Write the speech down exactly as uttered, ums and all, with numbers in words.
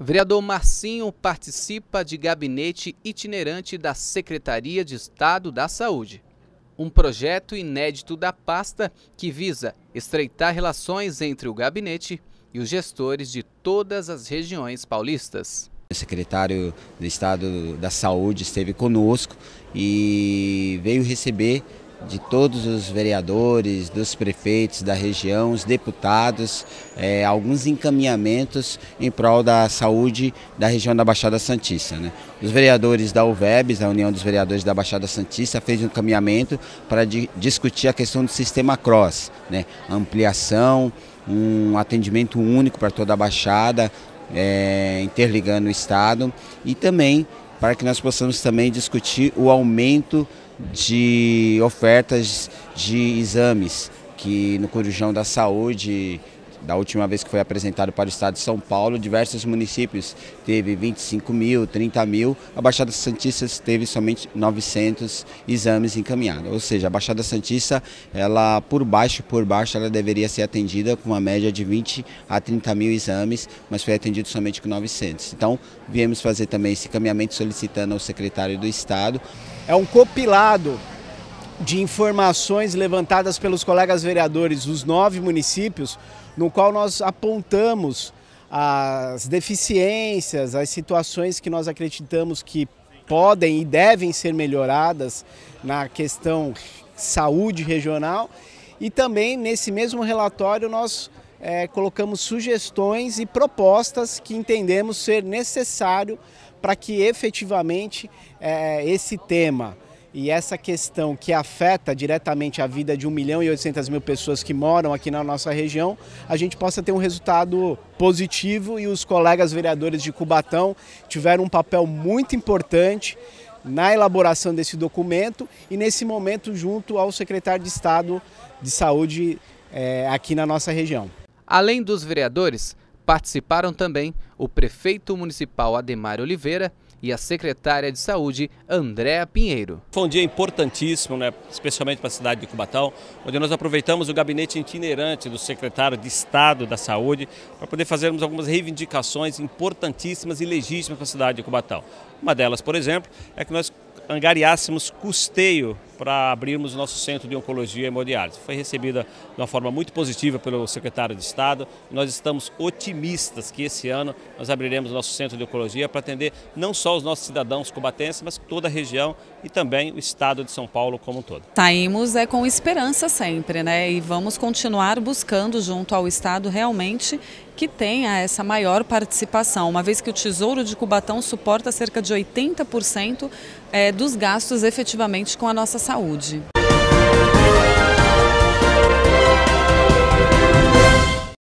Vereador Marcinho participa de gabinete itinerante da Secretaria de Estado da Saúde. Um projeto inédito da pasta que visa estreitar relações entre o gabinete e os gestores de todas as regiões paulistas. O secretário do Estado da Saúde esteve conosco e veio receber de todos os vereadores, dos prefeitos da região, os deputados, é, alguns encaminhamentos em prol da saúde da região da Baixada Santista, né? Os vereadores da U V E B S, a União dos Vereadores da Baixada Santista, fez um encaminhamento para di discutir a questão do sistema CROSS, né? Ampliação, um atendimento único para toda a Baixada, é, interligando o Estado, e também para que nós possamos também discutir o aumento de ofertas de exames, que no Corujão da Saúde, da última vez que foi apresentado para o Estado de São Paulo, diversos municípios teve vinte e cinco mil, trinta mil, a Baixada Santista teve somente novecentos exames encaminhados. Ou seja, a Baixada Santista, ela por baixo, por baixo, ela deveria ser atendida com uma média de vinte a trinta mil exames, mas foi atendido somente com novecentos. Então, viemos fazer também esse encaminhamento solicitando ao secretário do Estado. É um compilado de informações levantadas pelos colegas vereadores dos nove municípios, no qual nós apontamos as deficiências, as situações que nós acreditamos que podem e devem ser melhoradas na questão saúde regional, e também nesse mesmo relatório nós é, colocamos sugestões e propostas que entendemos ser necessário para que efetivamente é, esse tema e essa questão que afeta diretamente a vida de um milhão e oitocentas mil pessoas que moram aqui na nossa região, a gente possa ter um resultado positivo, e os colegas vereadores de Cubatão tiveram um papel muito importante na elaboração desse documento e nesse momento junto ao secretário de Estado de Saúde é, aqui na nossa região. Além dos vereadores, participaram também o prefeito municipal Ademar Oliveira e a secretária de Saúde, Andréa Pinheiro. Foi um dia importantíssimo, né, especialmente para a cidade de Cubatão, onde nós aproveitamos o gabinete itinerante do secretário de Estado da Saúde para poder fazermos algumas reivindicações importantíssimas e legítimas para a cidade de Cubatão. Uma delas, por exemplo, é que nós angariássemos custeio para abrirmos o nosso centro de oncologia e hemodiálise. Foi recebida de uma forma muito positiva pelo secretário de Estado, e nós estamos otimistas que esse ano nós abriremos o nosso centro de oncologia para atender não só os nossos cidadãos cubatenses, mas toda a região e também o Estado de São Paulo como um todo. Saímos é com esperança sempre, né? E vamos continuar buscando junto ao Estado realmente que tenha essa maior participação, uma vez que o Tesouro de Cubatão suporta cerca de oitenta por cento dos gastos efetivamente com a nossa saúde.